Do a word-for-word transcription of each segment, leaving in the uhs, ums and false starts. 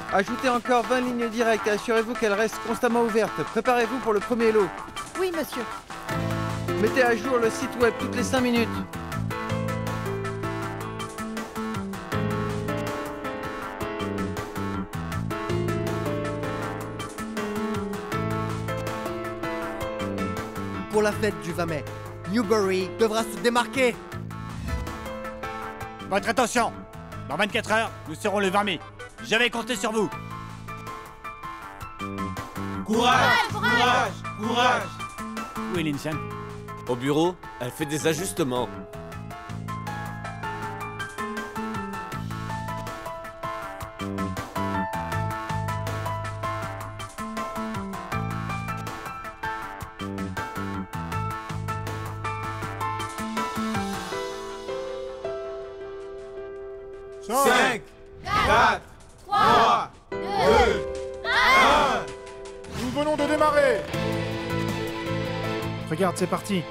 Ajoutez encore vingt lignes directes et assurez-vous qu'elles restent constamment ouvertes. Préparez-vous pour le premier lot. Oui, monsieur. Mettez à jour le site web toutes les cinq minutes. Pour la fête du vingt mai, Newbury devra se démarquer. Votre attention! Dans vingt-quatre heures, nous serons le vingt mai. J'avais compté sur vous. Courage! Courage! Courage! Où est Lincoln? Au bureau, elle fait des ajustements. cinq, quatre, trois, deux, un. Nous venons de démarrer. Regarde, c'est parti.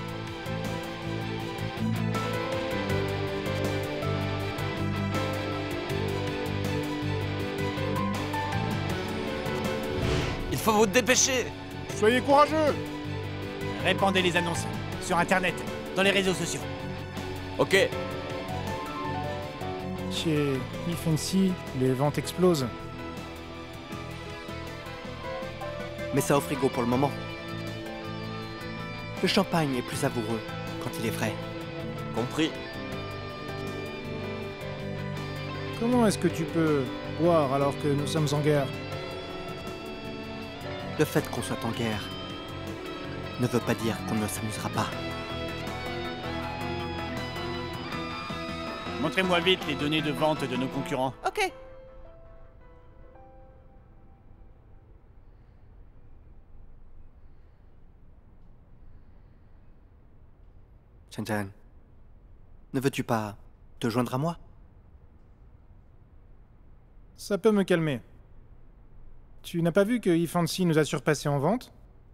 Il faut vous dépêcher. Soyez courageux. Répandez les annonces sur Internet, dans les réseaux sociaux. Ok. Chez E Fancy, les ventes explosent. Mais ça au frigo pour le moment. Le champagne est plus savoureux quand il est frais. Compris. Comment est-ce que tu peux boire alors que nous sommes en guerre? Le fait qu'on soit en guerre ne veut pas dire qu'on ne s'amusera pas. Montrez-moi vite les données de vente de nos concurrents. Ok. Chen-Chen, ne veux-tu pas te joindre à moi? Ça peut me calmer. Tu n'as pas vu que E Fancy nous a surpassés en vente?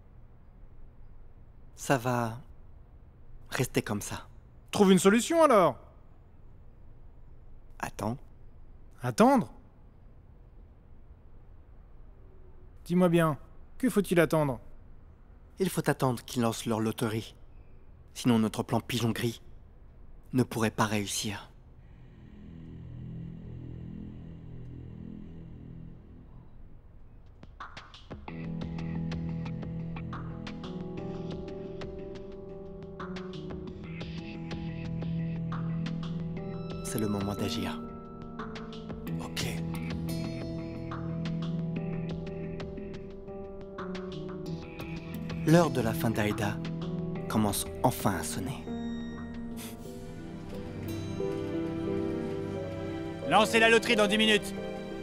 Ça va rester comme ça. Trouve une solution alors! Attends. Attendre? Dis-moi bien, que faut-il attendre? Il faut attendre qu'ils lancent leur loterie. Sinon notre plan pigeon gris ne pourrait pas réussir. C'est le moment d'agir. Ok. L'heure de la fin d'Aïda commence enfin à sonner. Lancez la loterie dans dix minutes.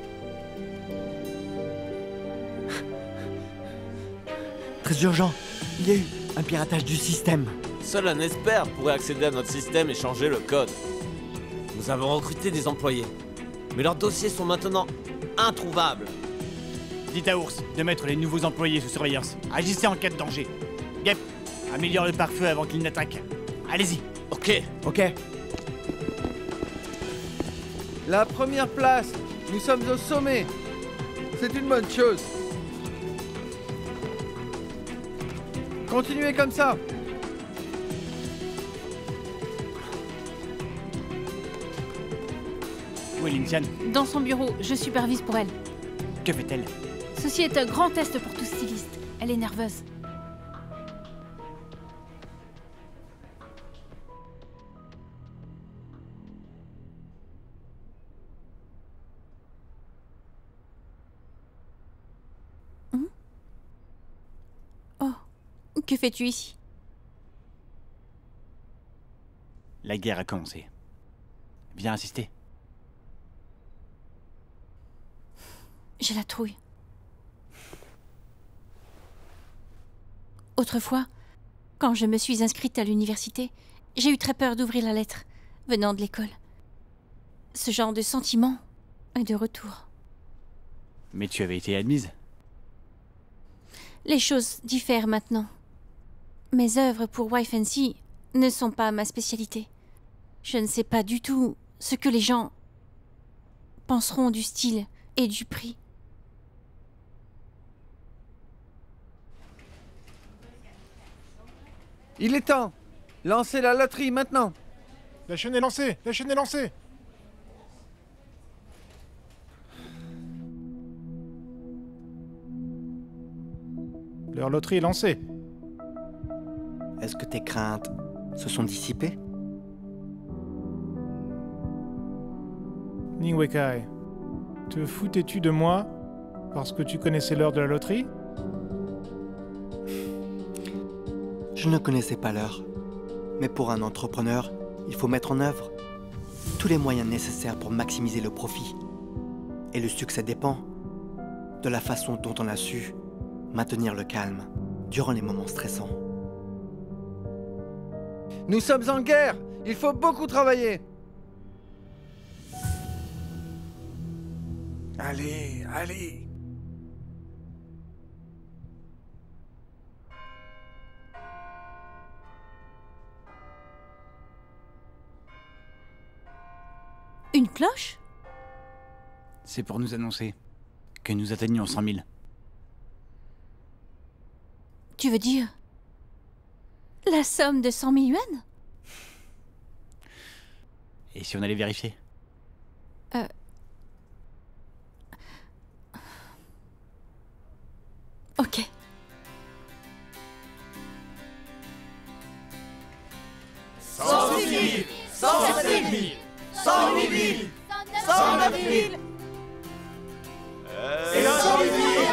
Très urgent, il y a eu un piratage du système. Seul un expert pourrait accéder à notre système et changer le code. Nous avons recruté des employés, mais leurs dossiers sont maintenant introuvables. Dites à Ours de mettre les nouveaux employés sous surveillance. Agissez en cas de danger. Yep, améliore le pare-feu avant qu'il n'attaque. Allez-y. Ok. Ok. La première place. Nous sommes au sommet. C'est une bonne chose. Continuez comme ça. Où est Lincoln? Dans son bureau, je supervise pour elle. Que fait-elle? Ceci est un grand test pour tout styliste. Elle est nerveuse. Hum? Oh, que fais-tu ici? La guerre a commencé. Viens assister. J'ai la trouille. Autrefois, quand je me suis inscrite à l'université, j'ai eu très peur d'ouvrir la lettre venant de l'école. Ce genre de sentiment est de retour. Mais tu avais été admise. Les choses diffèrent maintenant. Mes œuvres pour Y Fancy ne sont pas ma spécialité. Je ne sais pas du tout ce que les gens penseront du style et du prix. Il est temps. Lancez la loterie maintenant. La chaîne est lancée! La chaîne est lancée! Leur loterie est lancée. Est-ce que tes craintes se sont dissipées? Ningwekai, te foutais-tu de moi parce que tu connaissais l'heure de la loterie? Je ne connaissais pas l'heure. Mais pour un entrepreneur, il faut mettre en œuvre tous les moyens nécessaires pour maximiser le profit. Et le succès dépend de la façon dont on a su maintenir le calme durant les moments stressants. Nous sommes en guerre. Il faut beaucoup travailler. Allez, allez. Une cloche? C'est pour nous annoncer que nous atteignions cent mille. Tu veux dire la somme de cent mille yuans? Et si on allait vérifier? Euh... Ok. cent six mille, cent sept mille, cent huit mille, cent neuf mille et cent huit mille.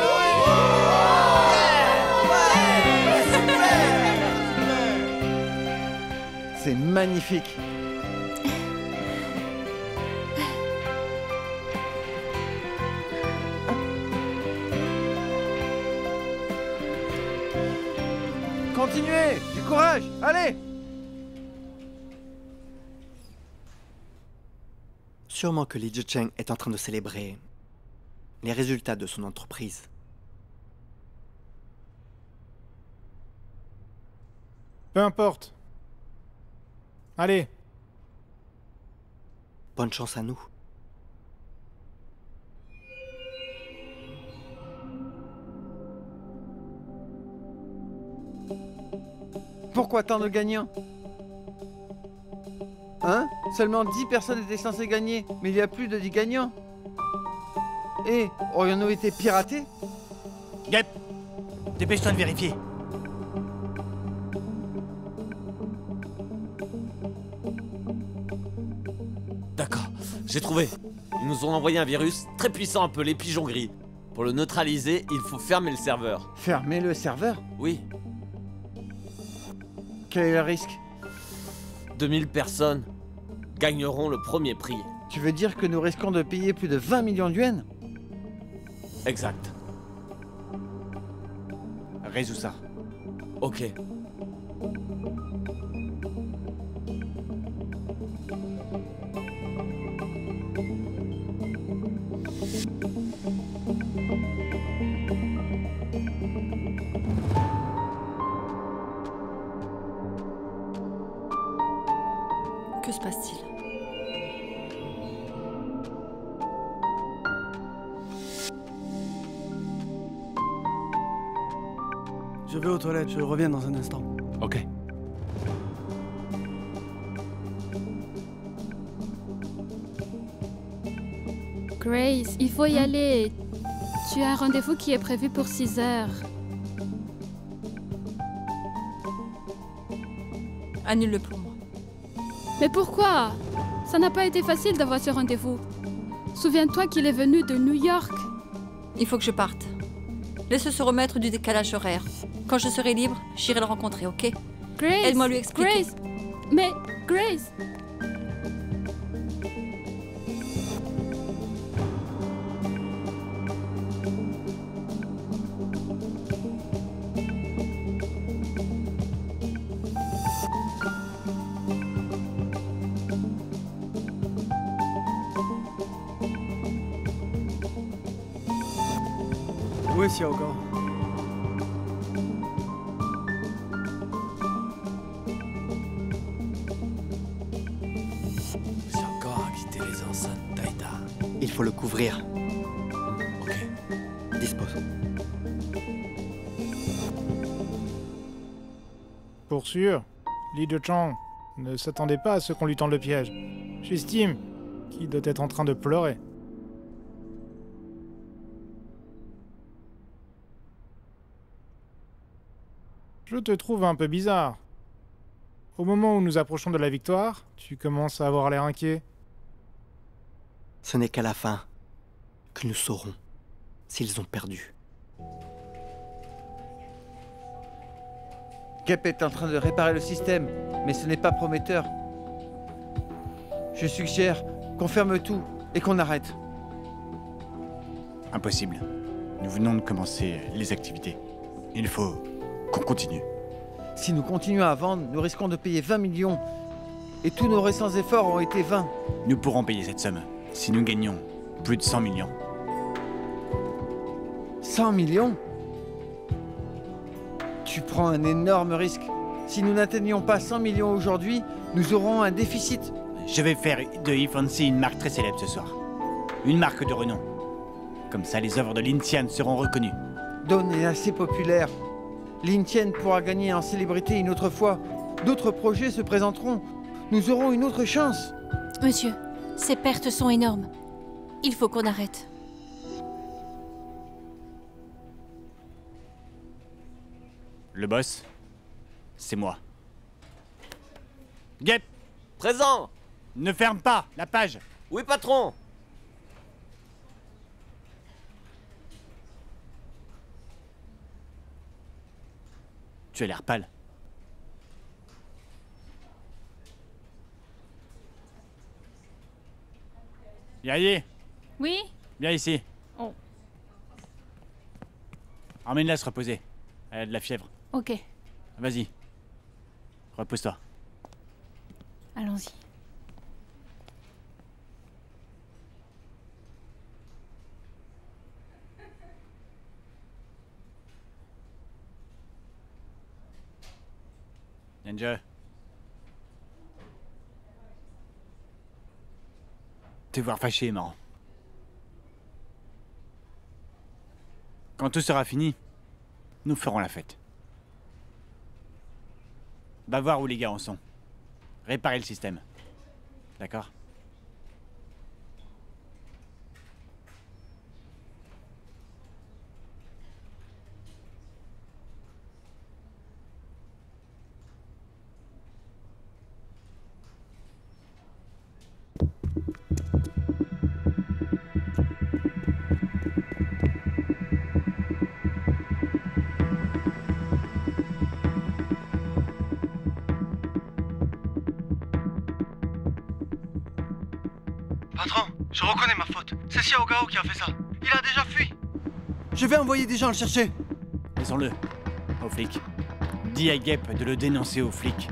C'est magnifique. Continuez, du courage, allez! Sûrement que Li Zicheng est en train de célébrer les résultats de son entreprise. Peu importe. Allez. Bonne chance à nous. Pourquoi tant de gagnants? Hein? Seulement dix personnes étaient censées gagner, mais il y a plus de dix gagnants. Et aurions-nous été piratés? Gep, dépêche-toi de vérifier. D'accord, j'ai trouvé. Ils nous ont envoyé un virus très puissant appelé Pigeon Gris. Pour le neutraliser, il faut fermer le serveur. Fermer le serveur? Oui, Quel est le risque? deux mille personnes gagneront le premier prix. Tu veux dire que nous risquons de payer plus de vingt millions de yuans? Exact. Résous ça. Ok. Que se passe-t-il? Je vais aux toilettes, je reviens dans un instant. Ok. Grace, il faut y aller. Tu as un rendez-vous qui est prévu pour six heures. Annule-le pour moi. Mais pourquoi? Ça n'a pas été facile d'avoir ce rendez-vous. Souviens-toi qu'il est venu de New York. Il faut que je parte. Laisse se remettre du décalage horaire. Quand je serai libre, j'irai le rencontrer, ok? Grace, Aide-moi à lui expliquer. Grace, mais Grace. Où est Xiaogang? J'ai encore à quitter les enceintes Taïda. Il faut le couvrir. Pour sûr, Li Zhechang ne s'attendait pas à ce qu'on lui tende le piège. J'estime qu'il doit être en train de pleurer. Je te trouve un peu bizarre. Au moment où nous approchons de la victoire, tu commences à avoir l'air inquiet. Ce n'est qu'à la fin que nous saurons s'ils ont perdu. Gep est en train de réparer le système, mais ce n'est pas prometteur. Je suggère qu'on ferme tout et qu'on arrête. Impossible. Nous venons de commencer les activités. Il faut qu'on continue. Si nous continuons à vendre, nous risquons de payer vingt millions. Et tous nos récents efforts ont été vains. Nous pourrons payer cette somme si nous gagnons plus de cent millions. cent millions? Tu prends un énorme risque. Si nous n'atteignons pas cent millions aujourd'hui, nous aurons un déficit. Je vais faire de Yifansi une marque très célèbre ce soir. Une marque de renom. Comme ça, les œuvres de Lin Tian seront reconnues. Dawn est assez populaire. Lin Tian pourra gagner en célébrité une autre fois. D'autres projets se présenteront. Nous aurons une autre chance. Monsieur, ces pertes sont énormes. Il faut qu'on arrête. Le boss, c'est moi. Gep, Présent! ne ferme pas la page. Oui, patron! Tu as l'air pâle. Yaye, Oui? viens ici. Oh. Emmène-la se reposer. Elle a de la fièvre. Ok, Vas-y. Repose-toi. allons-y. Ninja. Te voir fâché est marrant. Quand tout sera fini, nous ferons la fête. Va voir où les gars en sont. Réparer le système. D'accord? Patron, je reconnais ma faute. C'est Xiao Gao qui a fait ça. Il a déjà fui. Je vais envoyer des gens le chercher. Laissons-le. Aux flics. Dis à Gep de le dénoncer aux flics.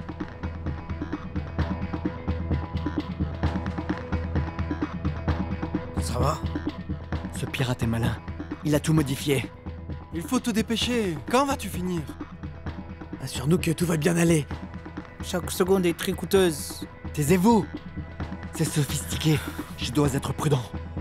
Ça va? Ce pirate est malin. Il a tout modifié. Il faut te dépêcher. Quand vas-tu finir? Assure-nous que tout va bien aller. Chaque seconde est très coûteuse. Taisez-vous! C'est sophistiqué. Je dois être prudent.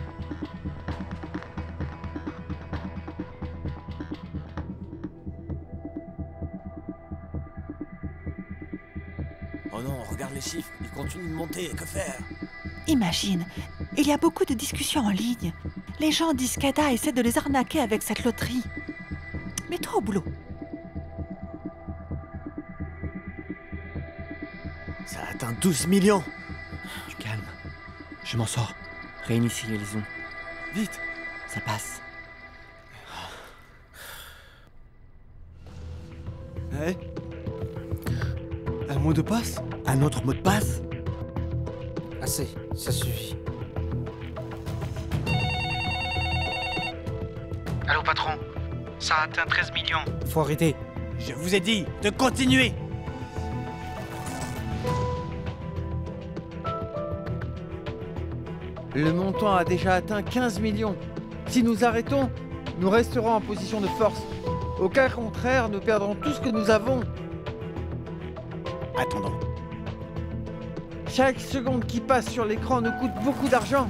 Oh non, regarde les chiffres, ils continuent de monter, que faire? Imagine, il y a beaucoup de discussions en ligne. Les gens disent qu'Ada essaie de les arnaquer avec cette loterie. Mets-toi au boulot. Ça a atteint douze millions. Du calme. Je m'en sors. Réinitie les liaisons. Vite. Ça passe. Eh? Un mot de passe? Un autre mot de passe? Assez, ça suffit. Allô patron, ça a atteint treize millions. Faut arrêter. Je vous ai dit de continuer. Le montant a déjà atteint quinze millions. Si nous arrêtons, nous resterons en position de force. Au cas contraire, nous perdrons tout ce que nous avons. Attendons. Chaque seconde qui passe sur l'écran nous coûte beaucoup d'argent.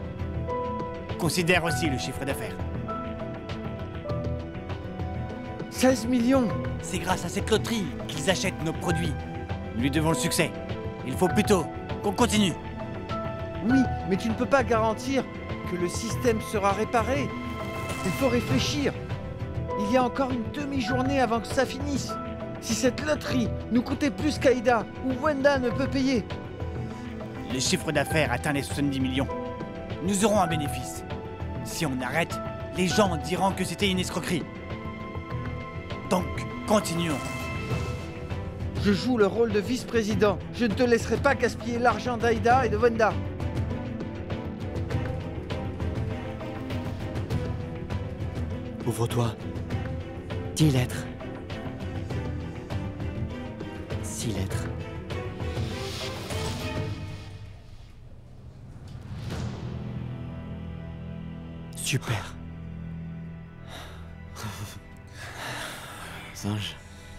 Considère aussi le chiffre d'affaires. seize millions. C'est grâce à cette loterie qu'ils achètent nos produits. Nous lui devons le succès. Il faut plutôt qu'on continue. Oui, mais tu ne peux pas garantir que le système sera réparé. Il faut réfléchir. Il y a encore une demi-journée avant que ça finisse. Si cette loterie nous coûtait plus qu'Aïda ou Wenda ne peut payer. Le chiffre d'affaires atteint les soixante-dix millions. Nous aurons un bénéfice. Si on arrête, les gens diront que c'était une escroquerie. Donc, continuons. Je joue le rôle de vice-président. Je ne te laisserai pas gaspiller l'argent d'Aïda et de Wenda. Ouvre-toi. Dix lettres. Six lettres. Super. Singe.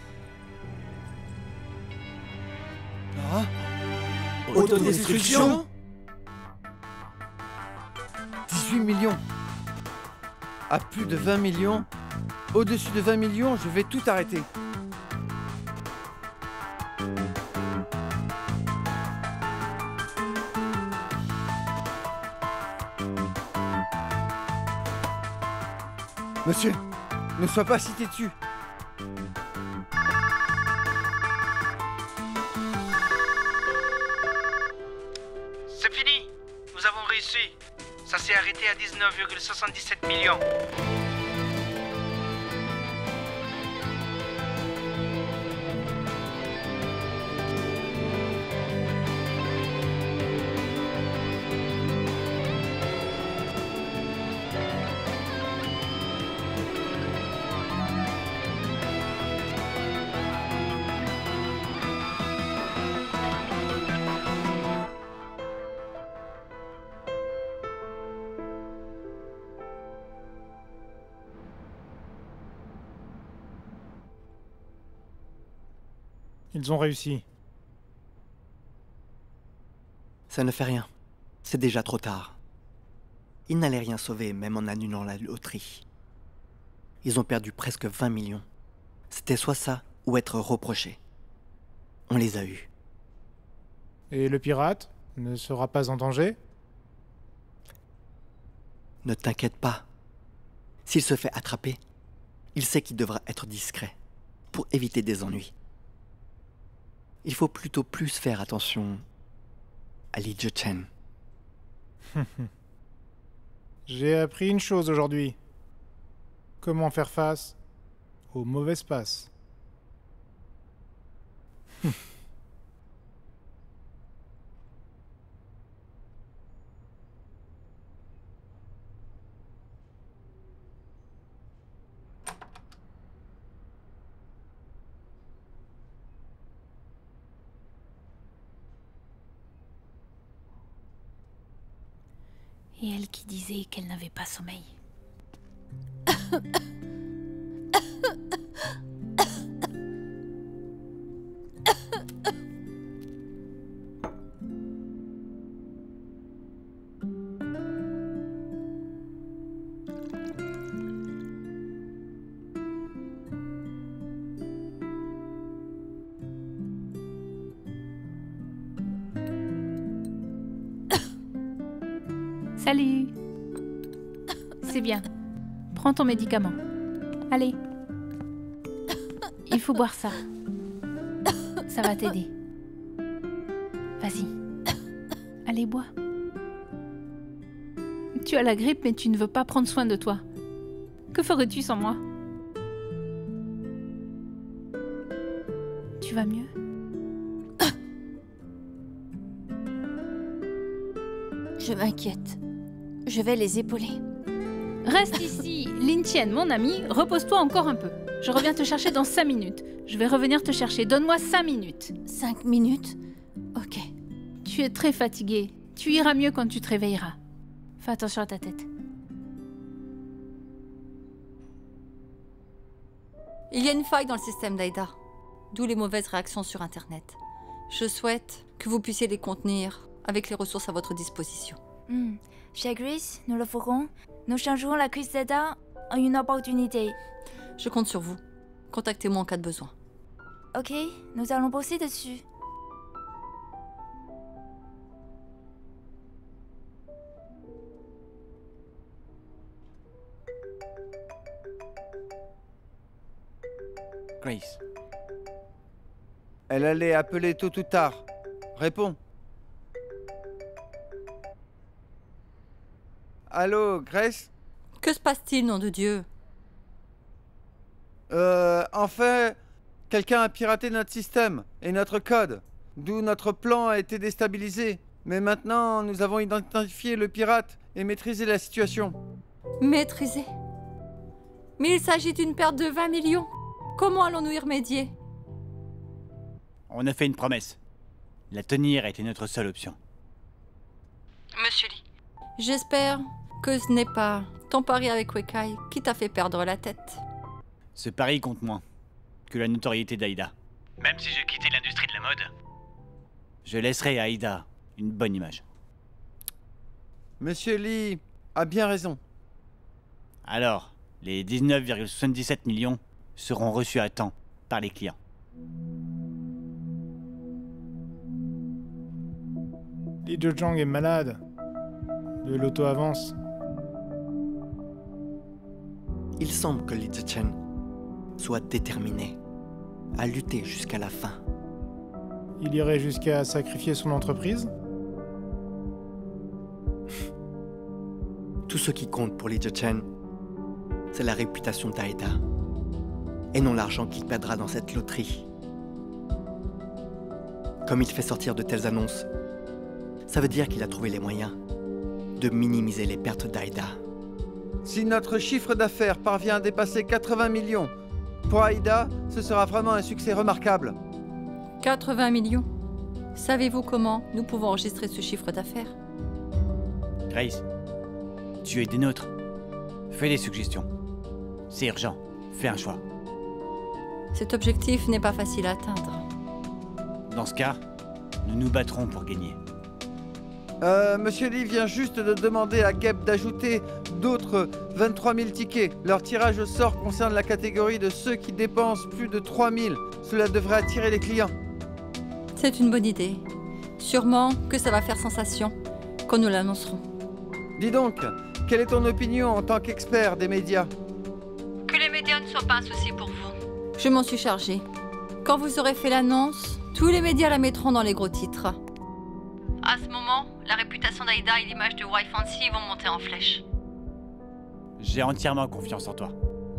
Ah. Autodestruction. dix-huit millions. À plus de vingt millions, au-dessus de vingt millions, je vais tout arrêter. Monsieur, ne sois pas si têtu. C'est fini. Nous avons réussi. Ça s'est arrêté à dix-neuf virgule soixante-dix-sept millions. Ils ont réussi. Ça ne fait rien. C'est déjà trop tard. Ils n'allaient rien sauver, même en annulant la loterie. Ils ont perdu presque vingt millions. C'était soit ça, ou être reprochés. On les a eus. Et le pirate ne sera pas en danger? Ne t'inquiète pas. S'il se fait attraper, il sait qu'il devra être discret, pour éviter des ennuis. Il faut plutôt plus faire attention à Li Zhichen. J'ai appris une chose aujourd'hui. Comment faire face aux mauvaises passes. Et elle qui disait qu'elle n'avait pas sommeil. Salut. C'est bien. Prends ton médicament. Allez. Il faut boire ça. Ça va t'aider. Vas-y. Allez, bois. Tu as la grippe, mais tu ne veux pas prendre soin de toi. Que ferais-tu sans moi? Tu vas mieux? Je m'inquiète. Je vais les épauler. Reste ici, Lin Tian, mon ami. Repose-toi encore un peu. Je reviens te chercher dans cinq minutes. Je vais revenir te chercher. Donne-moi cinq minutes. Cinq minutes? Ok. Tu es très fatigué. Tu iras mieux quand tu te réveilleras. Fais attention à ta tête. Il y a une faille dans le système d'Aïda, d'où les mauvaises réactions sur Internet. Je souhaite que vous puissiez les contenir avec les ressources à votre disposition. Mm. Chez Grace, nous le ferons. Nous changerons la crise d'Aïda en une opportunité. Je compte sur vous. Contactez-moi en cas de besoin. Ok, nous allons bosser dessus. Grace. Elle allait appeler tôt ou tard. Réponds. Allô, Grace? Que se passe-t-il, nom de Dieu? Euh, en fait, quelqu'un a piraté notre système et notre code, d'où notre plan a été déstabilisé. Mais maintenant, nous avons identifié le pirate et maîtrisé la situation. Maîtrisé? Mais il s'agit d'une perte de vingt millions. Comment allons-nous y remédier? On a fait une promesse. La tenir a été notre seule option. Monsieur Lee. J'espère que ce n'est pas ton pari avec Wekai qui t'a fait perdre la tête. Ce pari compte moins que la notoriété d'Aïda. Même si j'ai quitté l'industrie de la mode. Je laisserai à Aïda une bonne image. Monsieur Lee a bien raison. Alors, les dix-neuf virgule soixante-dix-sept millions seront reçus à temps par les clients. Lee Zhang est malade. Le loto avance. Il semble que Lee Zhichen soit déterminé à lutter jusqu'à la fin. Il irait jusqu'à sacrifier son entreprise? Tout ce qui compte pour Lee Zhichen, c'est la réputation d'Aïda, et non l'argent qu'il perdra dans cette loterie. Comme il fait sortir de telles annonces, ça veut dire qu'il a trouvé les moyens de minimiser les pertes d'Aïda. Si notre chiffre d'affaires parvient à dépasser quatre-vingts millions, pour Aïda, ce sera vraiment un succès remarquable. quatre-vingts millions? Savez-vous comment nous pouvons enregistrer ce chiffre d'affaires? Grace, tu es des nôtres. Fais des suggestions. C'est urgent. Fais un choix. Cet objectif n'est pas facile à atteindre. Dans ce cas, nous nous battrons pour gagner. Euh, Monsieur Lee vient juste de demander à Geb d'ajouter d'autres vingt-trois mille tickets. Leur tirage au sort concerne la catégorie de ceux qui dépensent plus de trois mille. Cela devrait attirer les clients. C'est une bonne idée. Sûrement que ça va faire sensation quand nous l'annoncerons. Dis donc, quelle est ton opinion en tant qu'expert des médias? Que les médias ne soient pas un souci pour vous. Je m'en suis chargée. Quand vous aurez fait l'annonce, tous les médias la mettront dans les gros titres. À ce moment, la réputation d'Aïda et l'image de Y Fancy vont monter en flèche. J'ai entièrement confiance en toi.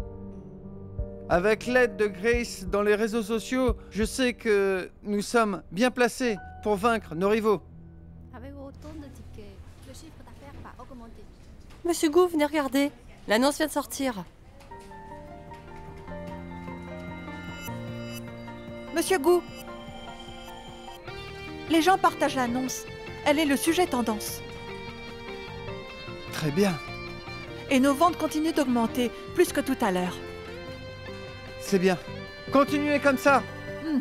Avec l'aide de Grace dans les réseaux sociaux, je sais que nous sommes bien placés pour vaincre nos rivaux. Avec autant de tickets, le chiffre d'affaires va augmenter. Monsieur Gou, venez regarder. L'annonce vient de sortir. Monsieur Gou, les gens partagent l'annonce. Elle est le sujet tendance. Très bien. Et nos ventes continuent d'augmenter, plus que tout à l'heure. C'est bien. Continuez comme ça. Hmm.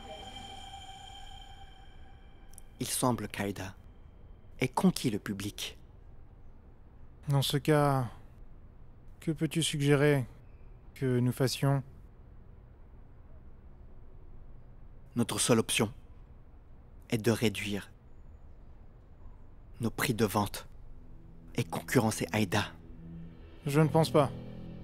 Il semble qu'Aïda ait conquis le public. Dans ce cas, que peux-tu suggérer que nous fassions? Notre seule option est de réduire nos prix de vente et concurrencer Aïda. Je ne pense pas.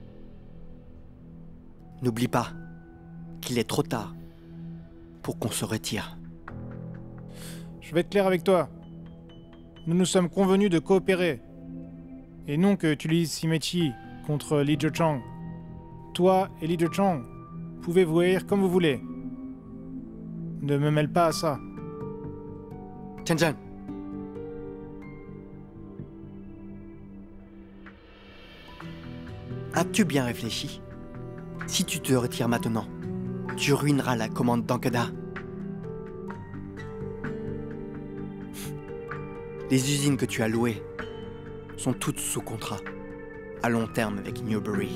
N'oublie pas qu'il est trop tard pour qu'on se retire. Je vais être clair avec toi. Nous nous sommes convenus de coopérer. Et non que tu lises Simechi contre Lee Zhichang. Toi et Lee Zhichang pouvez vous haïr comme vous voulez. Ne me mêle pas à ça. Chen-Chen. As-tu bien réfléchi? Si tu te retires maintenant, tu ruineras la commande d'Ankeda. Les usines que tu as louées sont toutes sous contrat, à long terme avec Newbury.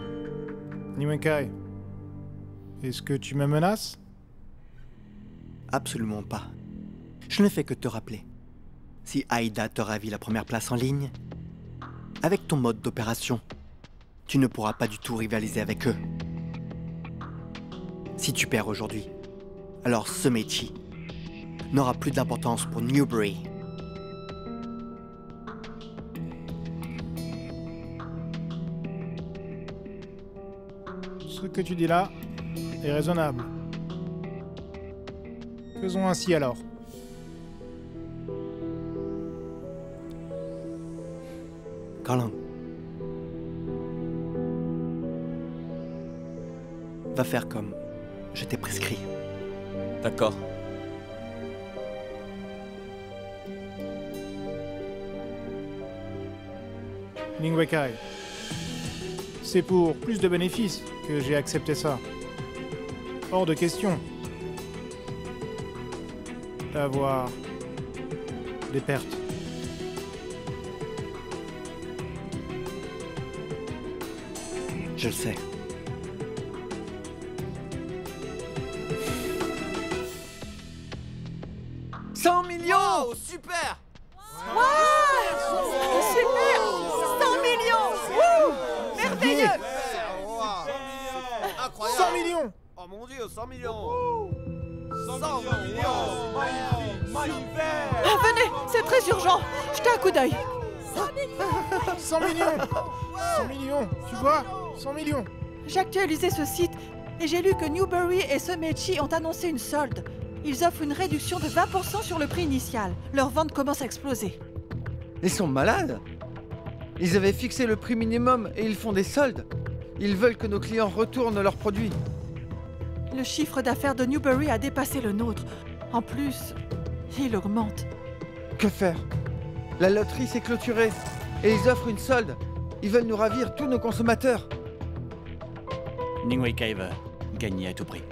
Niwenkai, est-ce que tu me menaces? Absolument pas. Je ne fais que te rappeler. Si Aïda te ravit la première place en ligne, avec ton mode d'opération, tu ne pourras pas du tout rivaliser avec eux. Si tu perds aujourd'hui, alors ce métier n'aura plus d'importance pour Newbury. Ce que tu dis là est raisonnable. Faisons ainsi alors. Colin. Va faire comme je t'ai prescrit. D'accord. Ning Wekai. C'est pour plus de bénéfices que j'ai accepté ça. Hors de question d'avoir des pertes. Je le sais. cent millions! Oh, super! Wow! Super! cent millions! Wouh! Merveilleux! Incroyable! cent millions! Oh mon dieu, cent millions! cent millions! Ah, venez, c'est très urgent. Jetez un coup d'œil. cent millions! cent millions, tu vois? cent millions! J'ai actualisé ce site et j'ai lu que Newbury et Somechi ont annoncé une solde. Ils offrent une réduction de vingt pour cent sur le prix initial. Leur vente commence à exploser. Ils sont malades. Ils avaient fixé le prix minimum et ils font des soldes. Ils veulent que nos clients retournent leurs produits. Le chiffre d'affaires de Newbury a dépassé le nôtre. En plus, il augmente. Que faire? La loterie s'est clôturée et ils offrent une solde. Ils veulent nous ravir tous nos consommateurs. Ning Wekai veut gagner à tout prix.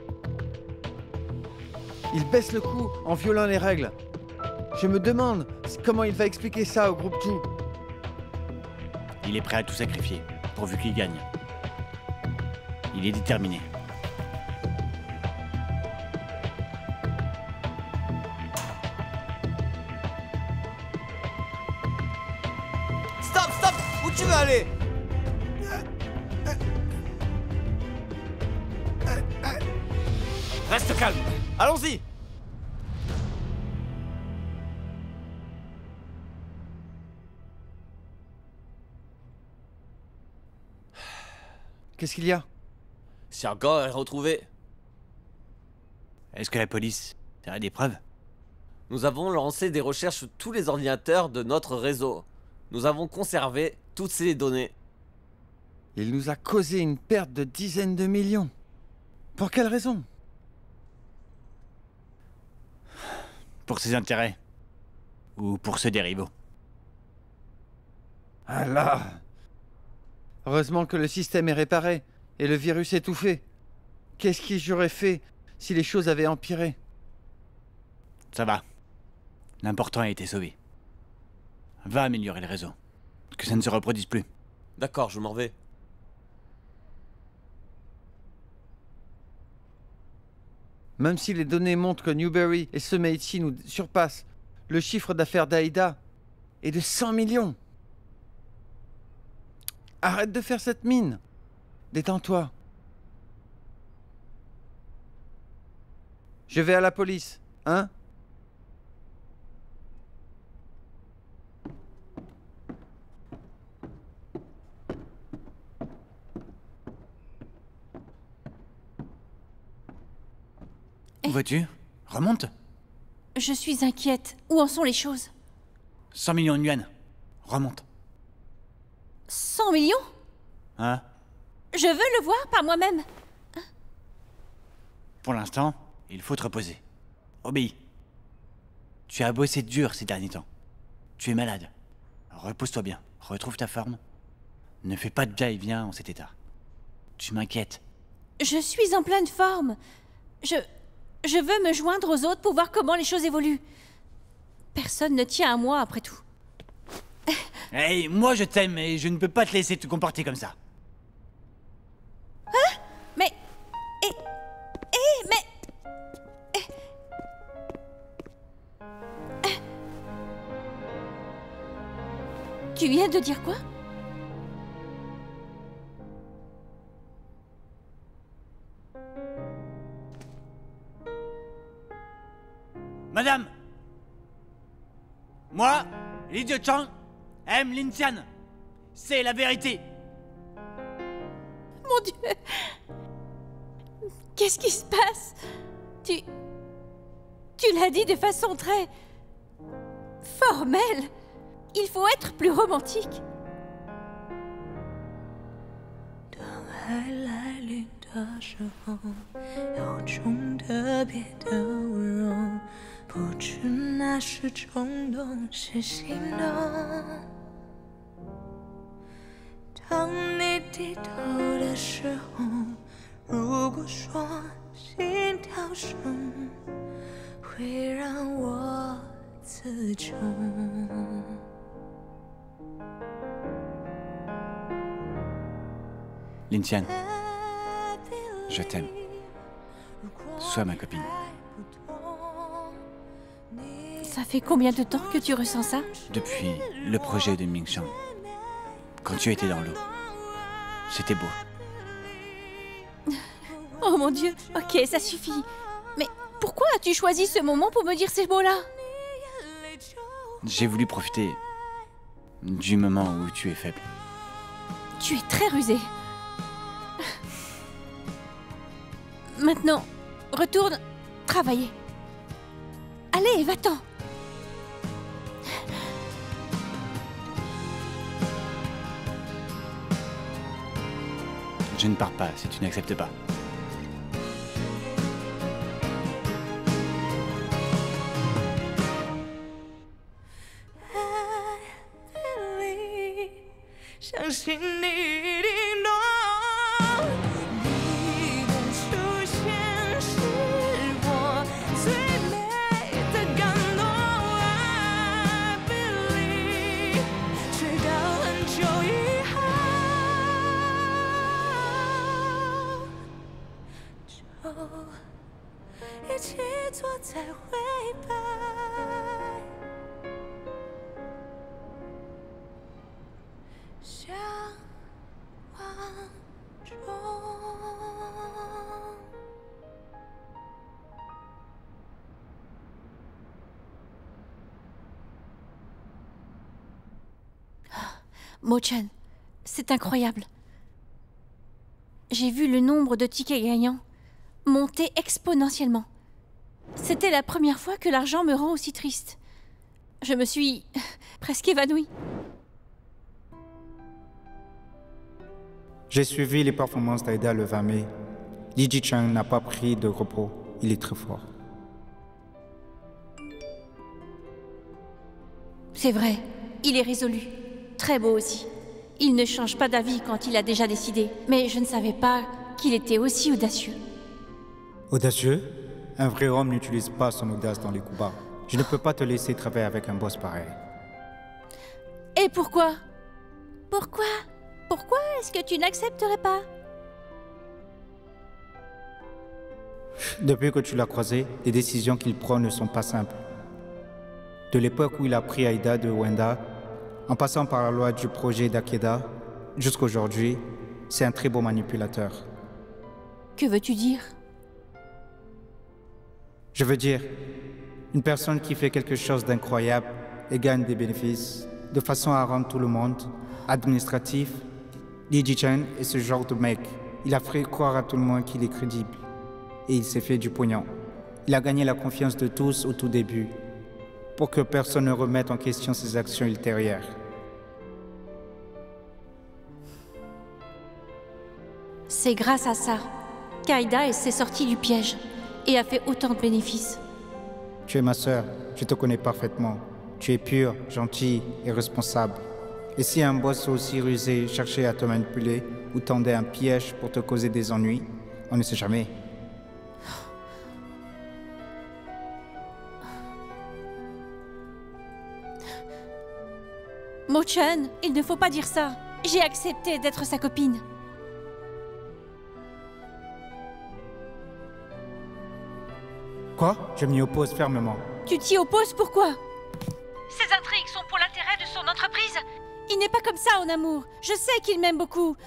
Il baisse le coût en violant les règles. Je me demande comment il va expliquer ça au groupe Two. Il est prêt à tout sacrifier, pourvu qu'il gagne. Il est déterminé. Stop, stop! Où tu veux aller? Reste calme. Allons-y. Qu'est-ce qu'il y a? Sergor est retrouvé. Est-ce que la police a des preuves? Nous avons lancé des recherches sur tous les ordinateurs de notre réseau. Nous avons conservé toutes ces données. Il nous a causé une perte de dizaines de millions. Pour quelle raison? Pour ses intérêts. Ou pour ceux des rivaux. Ah là! Heureusement que le système est réparé et le virus étouffé. Qu'est-ce que j'aurais fait si les choses avaient empiré? Ça va. L'important a été sauvé. Va améliorer le réseau. Que ça ne se reproduise plus. D'accord, je m'en vais. Même si les données montrent que Newbury et Somechi nous surpassent, le chiffre d'affaires d'Aïda est de cent millions. Arrête de faire cette mine. Détends-toi. Je vais à la police, hein? Où vas-tu? Remonte. Je suis inquiète. Où en sont les choses? cent millions de yuan. Remonte. cent millions? Hein? Je veux le voir par moi-même. Pour l'instant, il faut te reposer. Obéis. Tu as bossé dur ces derniers temps. Tu es malade. Repose-toi bien. Retrouve ta forme. Ne fais pas de va-et-vient en cet état. Tu m'inquiètes. Je suis en pleine forme. Je... Je veux me joindre aux autres pour voir comment les choses évoluent. Personne ne tient à moi après tout. Hey, moi je t'aime et je ne peux pas te laisser te comporter comme ça. Hein? Mais... Eh... Eh... Mais... Eh... Tu viens de dire quoi? Madame! Moi, Li Chang, aime Lin Tian. C'est la vérité. Mon Dieu! Qu'est-ce qui se passe? Tu... Tu l'as dit de façon très... formelle. Il faut être plus romantique. 当爱来临的时候，有种特别的温柔，不知那是冲动是心动。当你低头的时候，如果说心跳声会让我自重。 Lin Tian, je t'aime. Sois ma copine. Ça fait combien de temps que tu ressens ça? Depuis le projet de Ming Shang. Quand tu étais dans l'eau. C'était beau. Oh mon Dieu, ok, ça suffit. Mais pourquoi as-tu choisi ce moment pour me dire ces mots-là? J'ai voulu profiter du moment où tu es faible. Tu es très rusé. Maintenant, retourne travailler. Allez, va-t'en. Je ne pars pas si tu n'acceptes pas. Mo-chan, c'est incroyable. J'ai vu le nombre de tickets gagnants monter exponentiellement. C'était la première fois que l'argent me rend aussi triste. Je me suis presque évanouie. J'ai suivi les performances d'Aida le vingt mai. Li Jichang n'a pas pris de repos. Il est très fort. C'est vrai, il est résolu. Très beau aussi. Il ne change pas d'avis quand il a déjà décidé. Mais je ne savais pas qu'il était aussi audacieux. Audacieux? Un vrai homme n'utilise pas son audace dans les coups bas. Je ne peux pas te laisser travailler avec un boss pareil. Et pourquoi? Pourquoi? Pourquoi est-ce que tu n'accepterais pas? Depuis que tu l'as croisé, les décisions qu'il prend ne sont pas simples. De l'époque où il a pris Aida de Wenda, en passant par la loi du projet d'Akeda, jusqu'à aujourd'hui, c'est un très beau manipulateur. Que veux-tu dire? Je veux dire, une personne qui fait quelque chose d'incroyable et gagne des bénéfices, de façon à rendre tout le monde administratif. Li Jichang est ce genre de mec. Il a fait croire à tout le monde qu'il est crédible. Et il s'est fait du pognon. Il a gagné la confiance de tous au tout début, pour que personne ne remette en question ses actions ultérieures. C'est grâce à ça qu'Aida s'est sortie du piège et a fait autant de bénéfices. Tu es ma sœur, je te connais parfaitement. Tu es pure, gentille et responsable. Et si un boss aussi rusé cherchait à te manipuler ou tendait un piège pour te causer des ennuis, on ne sait jamais. Mo-chan, il ne faut pas dire ça. J'ai accepté d'être sa copine. Quoi? Je m'y oppose fermement. Tu t'y opposes pourquoi? Ces intrigues sont pour l'intérêt de son entreprise. Il n'est pas comme ça en amour. Je sais qu'il m'aime beaucoup.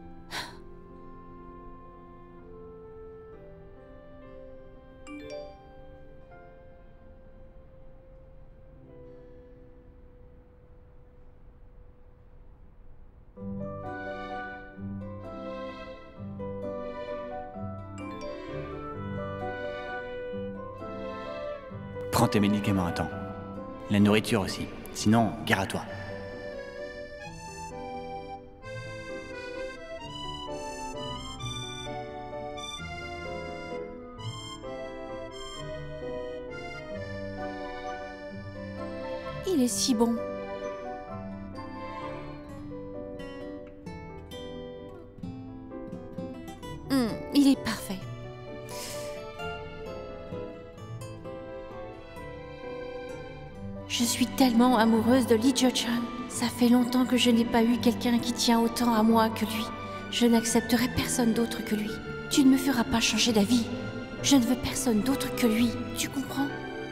Prends tes médicaments à temps. La nourriture aussi. Sinon, gare à toi. Il est si bon. Hum, il est parfait. Je suis tellement amoureuse de Lee Jo-chan. Ça fait longtemps que je n'ai pas eu quelqu'un qui tient autant à moi que lui. Je n'accepterai personne d'autre que lui. Tu ne me feras pas changer d'avis. Je ne veux personne d'autre que lui. Tu comprends ?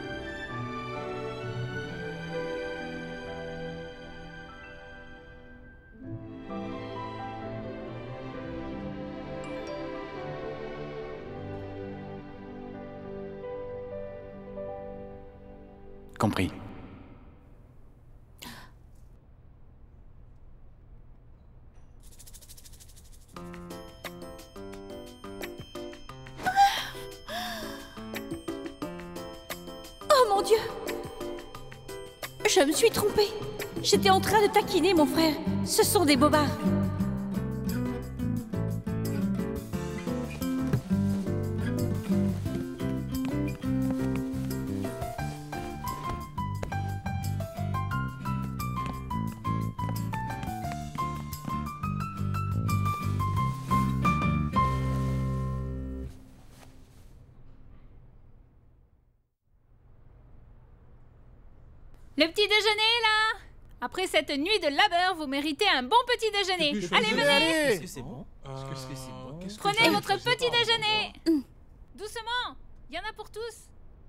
Compris. Oh mon Dieu! Je me suis trompée. J'étais en train de taquiner mon frère. Ce sont des bobards. Le petit déjeuner là. Après cette nuit de labeur, vous méritez un bon petit déjeuner. Allez, venez. Est-ce que c'est bon? Est-ce que c'est bon? Qu'est-ce que Prenez c'est? votre Je sais petit pas. déjeuner. Doucement. Il y en a pour tous.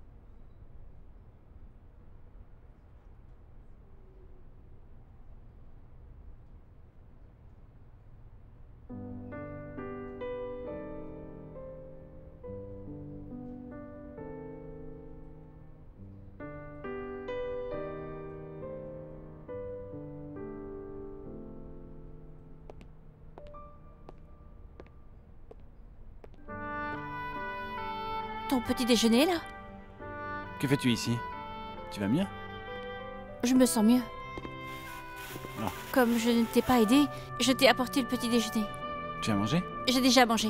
Ton petit déjeuner, là? Que fais-tu ici? Tu vas mieux? Je me sens mieux. Ah. Comme je ne t'ai pas aidé, je t'ai apporté le petit déjeuner. Tu as mangé? J'ai déjà mangé.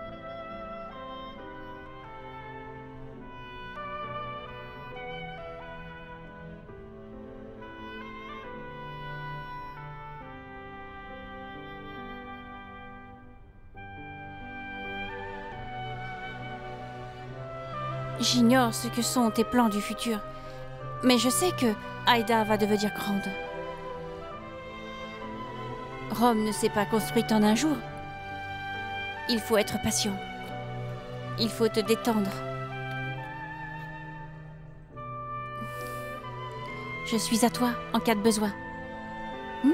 J'ignore ce que sont tes plans du futur, mais je sais que Aïda va devenir grande. Rome ne s'est pas construite en un jour. Il faut être patient. Il faut te détendre. Je suis à toi en cas de besoin. Hmm?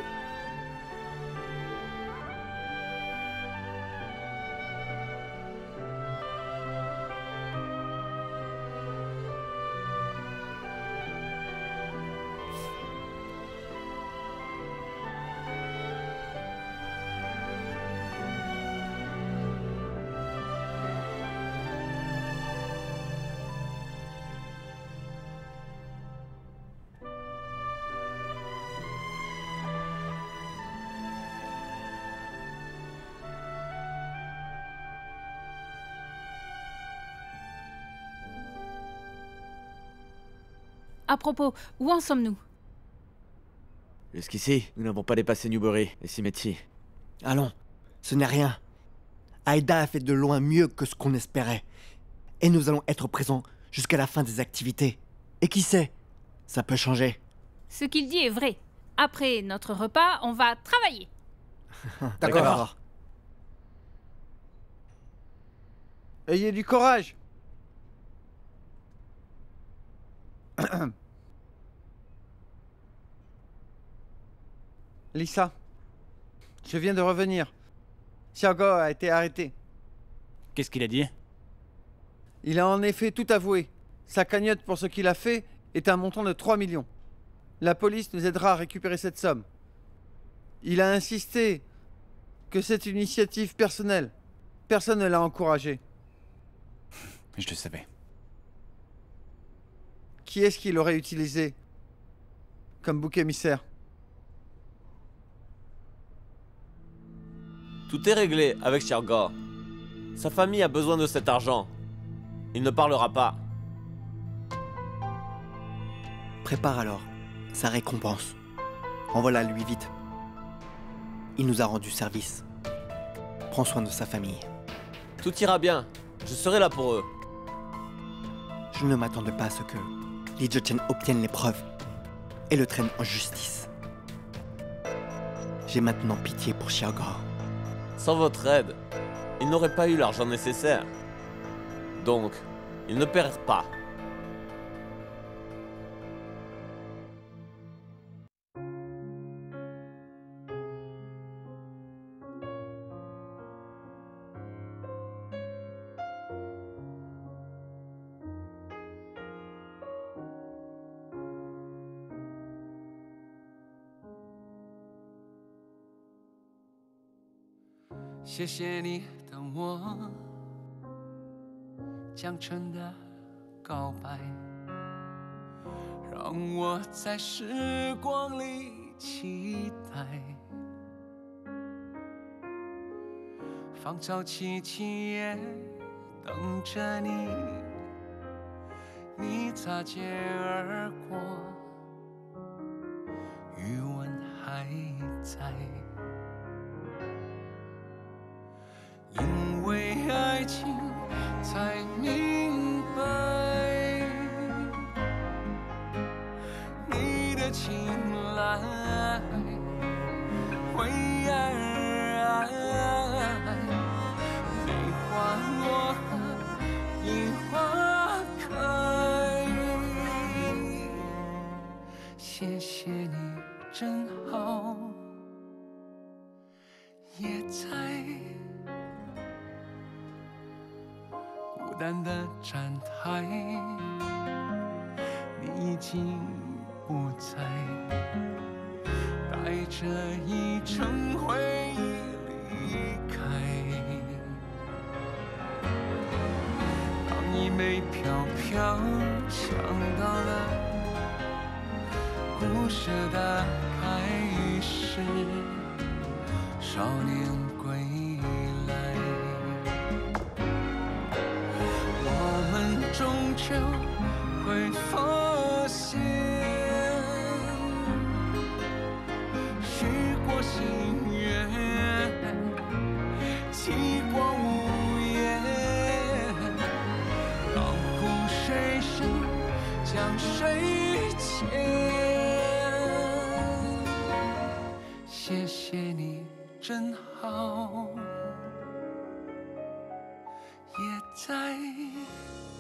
À propos, où en sommes-nous? Jusqu'ici, nous n'avons pas dépassé Newbury et Cimetti. Allons, ce n'est rien. Aïda a fait de loin mieux que ce qu'on espérait. Et nous allons être présents jusqu'à la fin des activités. Et qui sait, ça peut changer. Ce qu'il dit est vrai. Après notre repas, on va travailler. D'accord. Ayez du courage. Lisa, je viens de revenir. Xiao Gao a été arrêté. Qu'est-ce qu'il a dit? Il a en effet tout avoué. Sa cagnotte pour ce qu'il a fait est un montant de trois millions. La police nous aidera à récupérer cette somme. Il a insisté que c'est une initiative personnelle. Personne ne l'a encouragé. Je le savais. Qui est-ce qui l'aurait utilisé comme bouc émissaire? Tout est réglé avec Xiao Gao. Sa famille a besoin de cet argent. Il ne parlera pas. Prépare alors sa récompense. Envoie-la lui vite. Il nous a rendu service. Prends soin de sa famille. Tout ira bien. Je serai là pour eux. Je ne m'attendais pas à ce que Li Zichen obtienne les preuves et le traîne en justice. J'ai maintenant pitié pour Xiao Gao. Sans votre aide, il n'aurait pas eu l'argent nécessaire. Donc, il ne perd pas. « 谢谢你等我，将真的告白，让我在时光里期待，芳草萋萋也等着你，你擦肩而过，余温还在。 因为爱情，才明白你的青睐，为爱而爱，梅花落，樱花开。谢谢你，真好，也在。 孤单的站台，你已经不在，带着一程回忆离开。当一枚飘飘想到了故事的开始，少年归来。 终究会发现，许过心愿，起过无言。当湖水深，江水浅。谢谢你，真好，也在。